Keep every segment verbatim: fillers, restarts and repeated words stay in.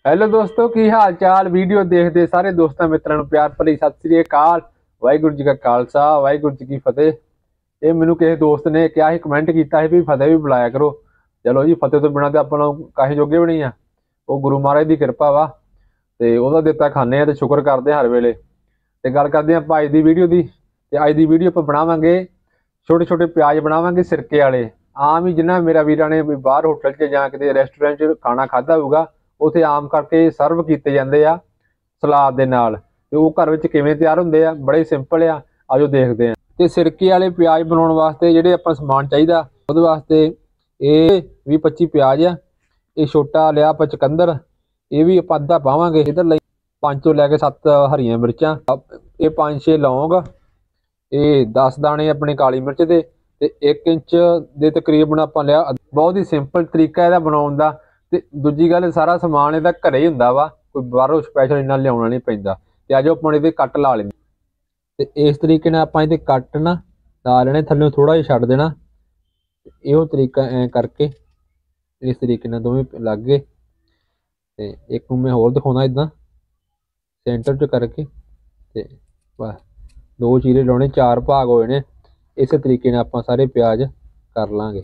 Hello दोस्तों की हाल चाल। वीडियो देखते सारे दोस्तों मित्रों प्यार भरी सत श्री अकाल। वाहिगुरू जी का खालसा वाहिगुरू जी की फतेह। ये मैनू किसी दोस्त ने क्या ही कमेंट किया है भी फतेह भी बुलाया करो। चलो जी, फतेह तो बिना तो अपन काहे जोगे भी नहीं आ। वो गुरु महाराज की कृपा वा ते ओहदा दिता खाने ते शुक्र करते हर वेले। ते गल करते हैं अज की वीडियो की। अज की वीडियो आप बनावांगे छोटे छोटे प्याज बनावांगे सिरके वाले। आम ही जिन्हें मेरा वीर ने भी बाहर होटल च जां किते रेस्टोरेंट च खाना खादा होगा उत्थे आम करके सर्व किए जाते आ सलाद दे नाल। ते वो घर विच किवें तैयार हुंदे आ, बड़े सिंपल आ। आजो देखते हैं। तो सिरके वाले प्याज बनाने वास्ते जिहड़े आपां समान चाहिदा उहदे वास्ते ये भी पच्ची प्याज आ। ये छोटा लिया आपां चुकंदर, ये भी आपां अद्धा पावांगे। इधर लई पांच तो लैके सत्त हरियां मिर्चां, ये पांच छे लौंग, ये दस दाने अपने काली मिर्च दे ते एक इंच दे तकरीबन आपां लिया। बहुत ही सिंपल तरीका इहदा बनाउण दा। ते दूजी गल सारा समान इहदा घरे ही हुंदा वा, कोई बाहरों स्पैशल इन्ना लियाउणा नहीं पैंदा। ते अजो आपां इहदे कट ला लैंदे। ते इस तरीके नाल आपां इहदे कट ना ला लेने, थल्लों थोड़ा जिहा छड्ड देना। इहो तरीका ऐ करके इस तरीके नाल दोवें लग गए। ते एक नूं मैं होर दिखाउणा इदां सेंटर च करके। ते बस दो चीरे लाने, चार भाग होए ने। इस तरीके नाल आपां सारे प्याज कर लांगे।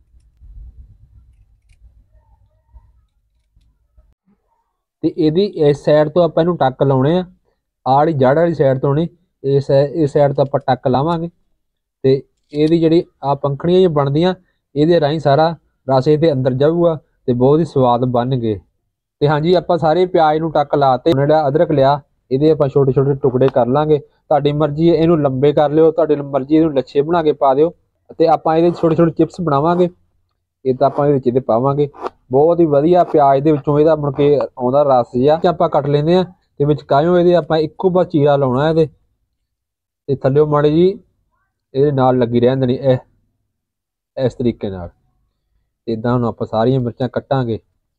ते इहदी इस साइड तो आपां इहनूं टक लाउणे आ, आह जिहड़ी जड़ वाली साइड तो नहीं, इस इस साइड तो आपां टक लावांगे। ते इहदी जिहड़ी आ पंखड़ियां जिहियां बनदियां इहदे राहीं सारा रस इहदे अंदर जाऊगा ते बहुत ही स्वाद बनगे। ते हाँ जी, आपां सारे प्याज नूं टक लाते। हुण जिहड़ा अदरक लिया इहदे आपां छोटे छोटे टुकड़े कर लांगे। तुहाडी मर्जी है, इहनूं लंबे कर लिओ, तुहाडी मर्जी इहनूं लच्छे बना के पा दिओ। ते आपां इहदे छोटे छोटे चिप्स बनावांगे। ਇਹ ਤਾਂ ਆਪਾਂ ਇਹਦੇ ਵਿੱਚ ਇਹਦੇ ਪਾਵਾਂਗੇ। ਬਹੁਤ ਹੀ ਵਧੀਆ ਪਿਆਜ਼ ਦੇ ਵਿੱਚੋਂ ਇਹਦਾ ਮੁੜ ਕੇ ਆਉਂਦਾ ਰਸ ਜਿਹਾ ਕਿ ਆਪਾਂ ਕੱਟ ਲੈਂਦੇ ਆ। ਤੇ ਵਿੱਚ ਕਾਹੋਂ ਇਹਦੇ ਆਪਾਂ ਇੱਕੋ ਬਸ ਚੀਰਾ ਲਾਉਣਾ ਇਹਦੇ ਤੇ ਥੱਲਿਓ ਮਾੜੀ ਜੀ ਇਹਦੇ ਨਾਲ ਲੱਗੀ ਰਹਿਣ ਦੇਣੀ ਇਹ ਇਸ ਤਰੀਕੇ ਨਾਲ। ਇਦਾਂ ਹੁਣ ਆਪਾਂ ਸਾਰੀਆਂ ਮਿਰਚਾਂ ਕੱਟਾਂਗੇ।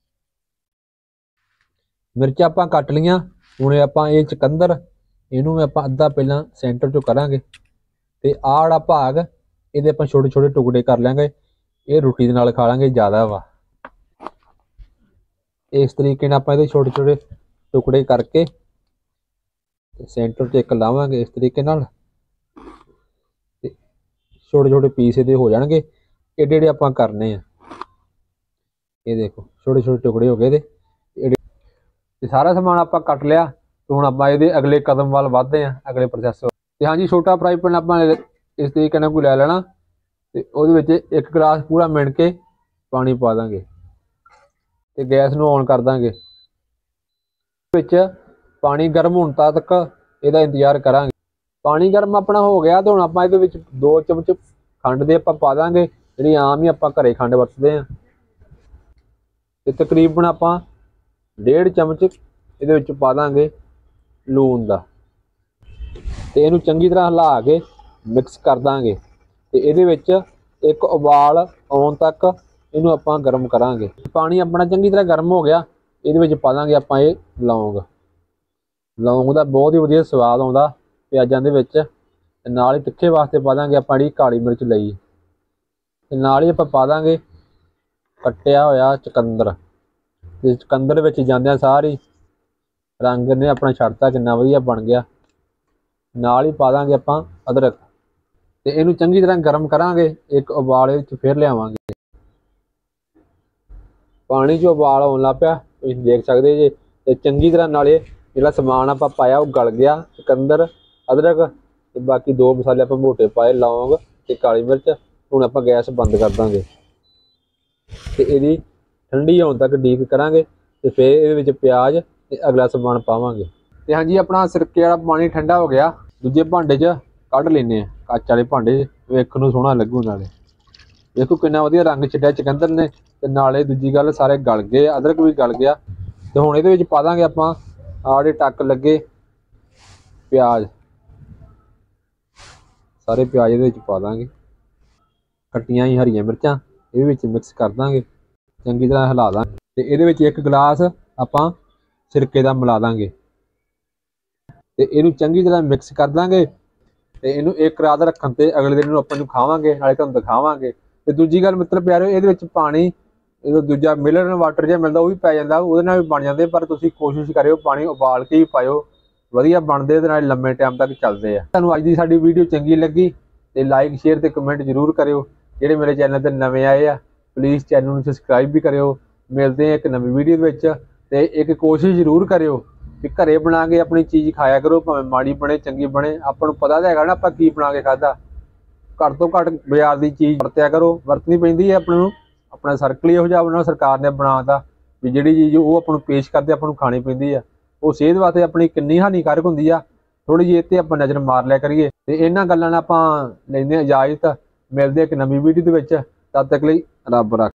ਮਿਰਚਾਂ ਆਪਾਂ ਕੱਟ ਲੀਆਂ। ਹੁਣ ਆਪਾਂ ਇਹ ਚੁਕੰਦਰ ਇਹਨੂੰ ਆਪਾਂ ਅੱਧਾ ਪਹਿਲਾਂ ਸੈਂਟਰ ਚੋਂ ਕਰਾਂਗੇ ਤੇ ਆਹ ਜਿਹੜਾ ਭਾਗ ਇਹਦੇ ਆਪਾਂ ਛੋਟੇ ਛੋਟੇ ਟੁਕੜੇ ਕਰ ਲਾਂਗੇ। ਇਹ ਰੋਟੀ ਦੇ ਨਾਲ ਖਾ ਲਾਂਗੇ ਜ਼ਿਆਦਾ ਵਾ। ਇਸ ਤਰੀਕੇ ਨਾਲ ਆਪਾਂ ਇਹਦੇ ਛੋਟੇ ਛੋਟੇ ਟੁਕੜੇ ਕਰਕੇ ਤੇ ਸੈਂਟਰ 'ਚ ਇੱਕ ਲਾਵਾਂਗੇ ਇਸ ਤਰੀਕੇ ਨਾਲ। ਤੇ ਛੋਟੇ ਛੋਟੇ ਪੀਸ ਇਹਦੇ ਹੋ ਜਾਣਗੇ। ਇਹ ਜਿਹੜੇ ਆਪਾਂ ਕਰਨੇ ਆ ਇਹ ਦੇਖੋ ਛੋਟੇ ਛੋਟੇ ਟੁਕੜੇ ਹੋ ਗਏ ਇਹਦੇ। ਤੇ ਸਾਰਾ ਸਮਾਨ ਆਪਾਂ ਕੱਟ ਲਿਆ। ਤੇ ਹੁਣ ਆਪਾਂ ਇਹਦੇ ਅਗਲੇ ਕਦਮ ਵੱਲ ਵੱਧਦੇ ਆ, ਅਗਲੇ ਪ੍ਰੋਸੈਸ। ਤੇ ਹਾਂਜੀ, ਛੋਟਾ ਫਰਾਈ ਪੈਨ ਆਪਾਂ ਇਸ ਤਰੀਕੇ ਨਾਲ ਕੋਈ ਲੈ ਲੈਣਾ ਤੇ ਉਹਦੇ ਵਿੱਚ ਇੱਕ ਗਲਾਸ ਪੂਰਾ ਮਿਣ ਕੇ ਪਾਣੀ ਪਾ ਦਾਂਗੇ ਤੇ ਗੈਸ ਨੂੰ ਔਨ ਕਰ ਦਾਂਗੇ। ਵਿੱਚ ਪਾਣੀ ਗਰਮ ਹੋਣ ਤੱਕ ਇਹਦਾ ਇੰਤਜ਼ਾਰ ਕਰਾਂਗੇ। ਪਾਣੀ ਗਰਮ ਆਪਣਾ ਹੋ ਗਿਆ ਤੇ ਹੁਣ ਆਪਾਂ ਇਹਦੇ ਵਿੱਚ ਦੋ ਚਮਚ ਖੰਡ ਦੇ ਆਪਾਂ ਪਾ ਦਾਂਗੇ, ਜਿਹੜੀ ਆਮ ਹੀ ਆਪਾਂ ਘਰੇ ਖੰਡ ਵਰਤਦੇ ਆ। ਤੇ ਤਕਰੀਬਨ ਆਪਾਂ ਡੇਢ ਚਮਚ ਇਹਦੇ ਵਿੱਚ ਪਾ ਦਾਂਗੇ ਲੂਣ ਦਾ। ਤੇ ਇਹਨੂੰ ਚੰਗੀ ਤਰ੍ਹਾਂ ਹਿਲਾ ਕੇ ਮਿਕਸ ਕਰ ਦਾਂਗੇ। ਤੇ ਇਹਦੇ ਵਿੱਚ ਇੱਕ ਉਬਾਲ ਆਉਣ ਤੱਕ ਇਹਨੂੰ ਆਪਾਂ ਗਰਮ ਕਰਾਂਗੇ। ਪਾਣੀ ਆਪਣਾ ਚੰਗੀ ਤਰ੍ਹਾਂ ਗਰਮ ਹੋ ਗਿਆ। ਇਹਦੇ ਵਿੱਚ ਪਾ ਦਾਂਗੇ ਆਪਾਂ ਇਹ ਲੌਂਗ। ਲੌਂਗ ਦਾ ਬਹੁਤ ਹੀ ਵਧੀਆ ਸਵਾਦ ਆਉਂਦਾ ਪਿਆਜ਼ਾਂ ਦੇ ਵਿੱਚ। ਤੇ ਨਾਲ ਹੀ ਤਿੱਖੇ ਵਾਸਤੇ ਪਾ ਦਾਂਗੇ ਆਪਾਂ ਜਿਹੜੀ ਕਾਲੀ ਮਿਰਚ ਲਈ। ਤੇ ਨਾਲ ਹੀ ਆਪਾਂ ਪਾ ਦਾਂਗੇ ਕੱਟਿਆ ਹੋਇਆ ਚੁਕੰਦਰ। ਤੇ ਚੁਕੰਦਰ ਵਿੱਚ ਜਾਂਦਿਆਂ ਸਾਰੀ ਰੰਗ ਨੇ ਆਪਣਾ ਛੱਡਤਾ, ਕਿੰਨਾ ਵਧੀਆ ਬਣ ਗਿਆ। ਨਾਲ ਹੀ ਪਾ ਦਾਂਗੇ ਆਪਾਂ ਅਦਰਕ ਤੇ ਇਹਨੂੰ ਚੰਗੀ ਤਰ੍ਹਾਂ ਗਰਮ ਕਰਾਂਗੇ। ਇੱਕ ਉਬਾਲ ਇਹ 'ਚ ਫਿਰ ਲਿਆਵਾਂਗੇ। ਪਾਣੀ 'ਚ ਉਬਾਲ ਆਉਣ ਲੱਗ ਪਿਆ, ਤੁਸੀਂ ਦੇਖ ਸਕਦੇ ਜੇ। ਤੇ ਚੰਗੀ ਤਰ੍ਹਾਂ ਨਾਲੇ ਜਿਹੜਾ ਸਮਾਨ ਆਪਾਂ ਪਾਇਆ ਉਹ ਗਲ ਗਿਆ। ਚੁਕੰਦਰ, ਅਦਰਕ ਤੇ ਬਾਕੀ ਦੋ ਮਸਾਲੇ ਆਪਾਂ ਮੋਟੇ ਪਾਏ, ਲੌਂਗ ਤੇ ਕਾਲੀ ਮਿਰਚ। ਹੁਣ ਆਪਾਂ ਗੈਸ ਬੰਦ ਕਰ ਦਾਂਗੇ ਤੇ ਇਹਦੀ ਠੰਡੀ ਹੋਣ ਤੱਕ ਡੀਕ ਕਰਾਂਗੇ। ਤੇ ਫਿਰ ਇਹਦੇ ਵਿੱਚ ਪਿਆਜ਼ ਤੇ ਅਗਲਾ ਸਮਾਨ ਪਾਵਾਂਗੇ। ਤੇ ਹਾਂਜੀ, ਆਪਣਾ ਸਿਰਕੇ ਵਾਲਾ ਪਾਣੀ ਠੰਡਾ ਹੋ ਗਿਆ। ਦੂਜੇ ਭਾਂਡੇ 'ਚ ਕੱਢ ਲੈਂਦੇ ਆ, ਕੱਚ ਵਾਲੇ ਭਾਂਡੇ 'ਚ। ਵੇਖਣ ਨੂੰ ਸੋਹਣਾ ਲੱਗੂ। ਨਾਲੇ ਦੇਖੋ ਕਿੰਨਾ ਵਧੀਆ ਰੰਗ ਛੱਡਿਆ ਚੁਕੰਦਰ ਨੇ। ਤੇ ਨਾਲੇ ਦੂਜੀ ਗੱਲ ਸਾਰੇ ਗਲ ਗਏ, ਅਦਰਕ ਵੀ ਗਲ ਗਿਆ। ਤੇ ਹੁਣ ਇਹਦੇ ਵਿੱਚ ਪਾ ਦਾਂਗੇ ਆਪਾਂ ਆਹ ਜਿਹੜੇ ਟੱਕ ਲੱਗੇ ਪਿਆਜ਼। ਸਾਰੇ ਪਿਆਜ਼ ਇਹਦੇ ਵਿੱਚ ਪਾ ਦਾਂਗੇ। ਕੱਟੀਆਂ ਹੀ ਹਰੀਆਂ ਮਿਰਚਾਂ ਇਹ ਵਿੱਚ ਮਿਕਸ ਕਰ ਦਾਂਗੇ, ਚੰਗੀ ਤਰ੍ਹਾਂ ਹਿਲਾ ਦਾਂਗੇ। ਤੇ ਇਹਦੇ ਵਿੱਚ ਇੱਕ ਗਲਾਸ ਆਪਾਂ ਸਿਰਕੇ ਦਾ ਮਿਲਾ ਦਾਂਗੇ ਤੇ ਇਹਨੂੰ ਚੰਗੀ ਤਰ੍ਹਾਂ ਮਿਕਸ ਕਰ ਦਾਂਗੇ। ਤੇ ਇਹਨੂੰ ਇੱਕ ਰਾਤ ਰੱਖਣ ਤੇ ਅਗਲੇ ਦਿਨ ਨੂੰ ਆਪਾਂ ਨੂੰ ਖਾਵਾਂਗੇ, ਨਾਲੇ ਤੁਹਾਨੂੰ ਦਿਖਾਵਾਂਗੇ। ਤੇ ਦੂਜੀ ਗੱਲ ਮਿੱਤਰ ਪਿਆਰਿਓ, ਇਹਦੇ ਵਿੱਚ ਪਾਣੀ जो दूजा मिनरल वाटर जो मिलता वह भी पै जाता, वो भी बन जाते। पर तुसीं कोशिश करो पानी उबाल के ही पाओ, वधिया बनते ते नाले लंबे टाइम तक चलते हैं। तुहानूं अज दी साडी वीडियो चंगी लगी तो लाइक शेयर ते कमेंट जरूर करियो। जिहड़े मेरे चैनल ते नवे आए आ प्लीज़ चैनल नूं सबसक्राइब भी करियो। मिलते हैं एक नवी वीडियो विच, ते एक कोशिश जरूर करियो कि घरे बना के अपनी चीज़ खाया करो, भावें माड़ी बने चंगी बने। आपां नूं पता तो हैगा ना आपां की बना के खाधा। घट तो घट बाजार की चीज़ वरत्या करो, वरतनी पैंदी है अपने नूं। अपना सर्कल ही इहो जिहा बनाओ सरकार ने बनाता भी जिहड़ी चीज़ वो आपां नूं पेश करदे आपां नूं खानी पैंदी है। वो सेहत वास्ते अपनी किन्नी हानिकारक हुंदी आ, थोड़ी जी इत्ते आपां नज़र मार लिया करिए। ते इन्हां गल्लां नाल आपां लैंदे इजाज़त, मिलदे एक नवीं वीडियो दे विच। तद तक लई रब रख।